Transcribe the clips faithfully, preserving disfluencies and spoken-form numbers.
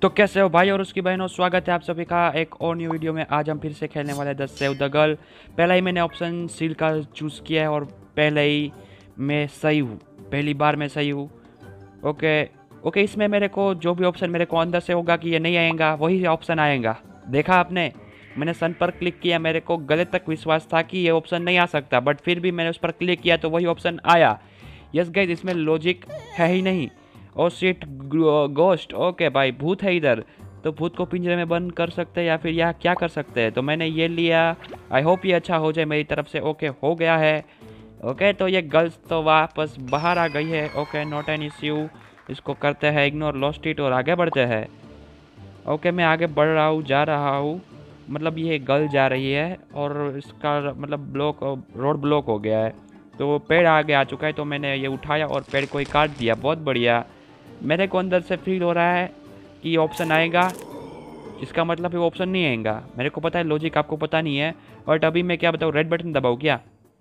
तो कैसे हो भाई और उसकी बहनों, स्वागत है आप सभी का एक और न्यू वीडियो में। आज हम फिर से खेलने वाले द सेव द गर्ल। पहला ही मैंने ऑप्शन सील का चूज़ किया है और पहले ही मैं सही हूँ, पहली बार मैं सही हूँ। ओके ओके, इसमें मेरे को जो भी ऑप्शन मेरे को अंदर से होगा कि ये नहीं आएगा, वही ऑप्शन आएगा। देखा आपने, मैंने सन पर क्लिक किया, मेरे को गलत तक विश्वास था कि ये ऑप्शन नहीं आ सकता, बट फिर भी मैंने उस पर क्लिक किया तो वही ऑप्शन आया। यस गाइस, इसमें लॉजिक है ही नहीं। Oh shit, ghost. ओके भाई, भूत है इधर, तो भूत को पिंजरे में बंद कर सकते हैं या फिर यहाँ क्या कर सकते हैं। तो मैंने ये लिया, आई होप ये अच्छा हो जाए मेरी तरफ से। ओके हो गया है। ओके तो ये गर्ल्स तो वापस बाहर आ गई है। ओके नॉट एन इश्यू, इसको करते हैं इग्नोर, लॉस्ट इट और आगे बढ़ते हैं। ओके मैं आगे बढ़ रहा हूँ, जा रहा हूँ, मतलब ये गर्ल जा रही है और इसका मतलब ब्लॉक, रोड ब्लॉक हो गया है। तो पेड़ आगे आ चुका है, तो मैंने ये उठाया और पेड़ को ही काट दिया। बहुत बढ़िया। मेरे को अंदर से फील हो रहा है कि ये ऑप्शन आएगा, इसका मतलब ये ऑप्शन नहीं आएगा। मेरे को पता है लॉजिक, आपको पता नहीं है। बट अभी मैं क्या बताऊँ, रेड बटन दबाऊँ क्या?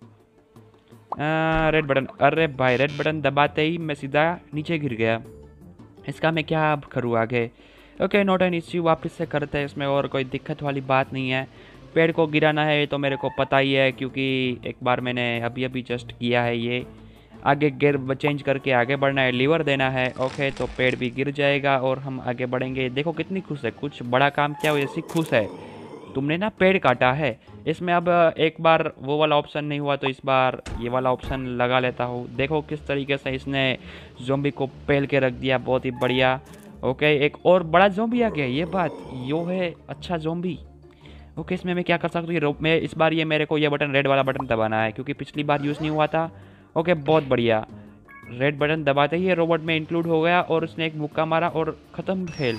आ, रेड बटन, अरे भाई रेड बटन दबाते ही मैं सीधा नीचे गिर गया। इसका मैं क्या करूँ आगे? ओके नॉट एन इश्यू, वापस से करते हैं, इसमें और कोई दिक्कत वाली बात नहीं है। पेड़ को गिराना है तो मेरे को पता ही है, क्योंकि एक बार मैंने अभी अभी जस्ट किया है ये। आगे गियर चेंज करके आगे बढ़ना है, लीवर देना है। ओके तो पेड़ भी गिर जाएगा और हम आगे बढ़ेंगे। देखो कितनी खुश है, कुछ बड़ा काम क्या हो ऐसी खुश है। तुमने ना पेड़ काटा है। इसमें अब एक बार वो वाला ऑप्शन नहीं हुआ तो इस बार ये वाला ऑप्शन लगा लेता हूँ। देखो किस तरीके से इसने ज़ॉम्बी को पेल के रख दिया, बहुत ही बढ़िया। ओके एक और बड़ा ज़ॉम्बी आ गया, ये बात यो है, अच्छा ज़ॉम्बी। ओके इसमें मैं क्या कर सकता हूँ, ये मैं इस बार ये मेरे को ये बटन, रेड वाला बटन दबाना है, क्योंकि पिछली बार यूज़ नहीं हुआ था। ओके बहुत बढ़िया, रेड बटन दबाते ही ये रोबोट में इंक्लूड हो गया और उसने एक मुक्का मारा और ख़त्म खेल।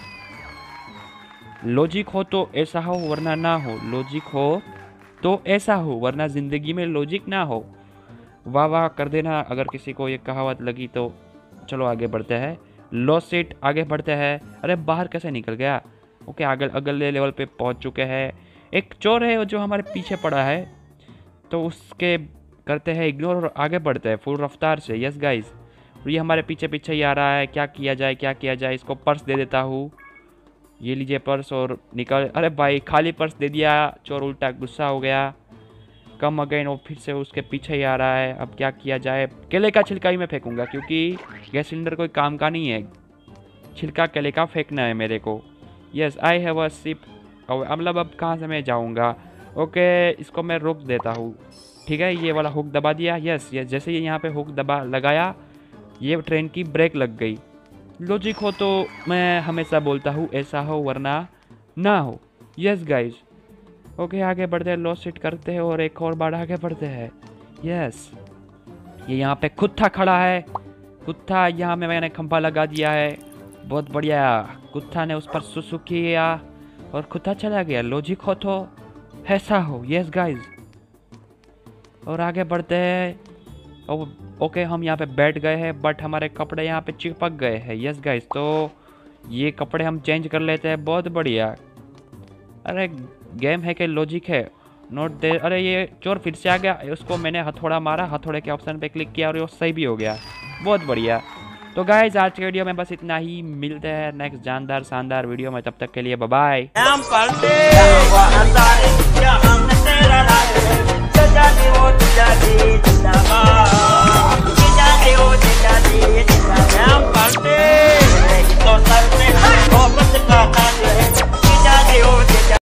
लॉजिक हो तो ऐसा हो वरना ना हो, लॉजिक हो तो ऐसा हो वरना ज़िंदगी में लॉजिक ना हो। वाह वाह कर देना अगर किसी को ये कहावत लगी तो। चलो आगे बढ़ते हैं, लो सीट, आगे बढ़ते हैं। अरे बाहर कैसे निकल गया? ओके आगे अगले लेवल पे पहुंच चुके हैं। एक चोर है जो हमारे पीछे पड़ा है, तो उसके करते हैं इग्नोर और आगे बढ़ते हैं फुल रफ्तार से। यस गाइस, ये हमारे पीछे पीछे ही आ रहा है। क्या किया जाए, क्या किया जाए? इसको पर्स दे देता हूँ, ये लीजिए पर्स और निकल। अरे भाई खाली पर्स दे दिया, चोर उल्टा गुस्सा हो गया। कम अगेन, वो फिर से उसके पीछे ही आ रहा है। अब क्या किया जाए? केले का छिलका ही मैं फेंकूंगा, क्योंकि गैस सिलेंडर कोई काम का नहीं है, छिलका केले का फेंकना है मेरे को। Yes I have a sip, मतलब अब कहाँ से मैं जाऊँगा? ओके इसको मैं रोक देता हूँ, ठीक है। ये वाला हुक दबा दिया। यस यस, जैसे ये यहाँ पे हुक दबा लगाया, ये ट्रेन की ब्रेक लग गई। लॉजिक हो तो मैं हमेशा बोलता हूँ ऐसा हो वरना ना हो। यस गाइज, ओके आगे बढ़ते हैं, लॉस सीट करते हैं और एक और बार आगे बढ़ते हैं। यस ये यहाँ पे कुत्ता खड़ा है, कुत्ता यहाँ में मैंने खंभा लगा दिया है। बहुत बढ़िया, कुत्ता ने उस पर सुसु किया और कुत्ता चला गया। लॉजिक हो तो ऐसा हो। यस गाइज, और आगे बढ़ते हैं। ओके हम यहाँ पे बैठ गए हैं, बट हमारे कपड़े यहाँ पे चिपक गए हैं। यस गाइस, तो ये कपड़े हम चेंज कर लेते हैं। बहुत बढ़िया। अरे गेम है कि लॉजिक है? नोट दे। अरे ये चोर फिर से आ गया, उसको मैंने हथौड़ा मारा, हथौड़े के ऑप्शन पे क्लिक किया और वो सही भी हो गया। बहुत बढ़िया। तो गाइज आज के वीडियो में बस इतना ही, मिलते हैं नेक्स्ट जानदार शानदार वीडियो में, तब तक के लिए बाय बाय।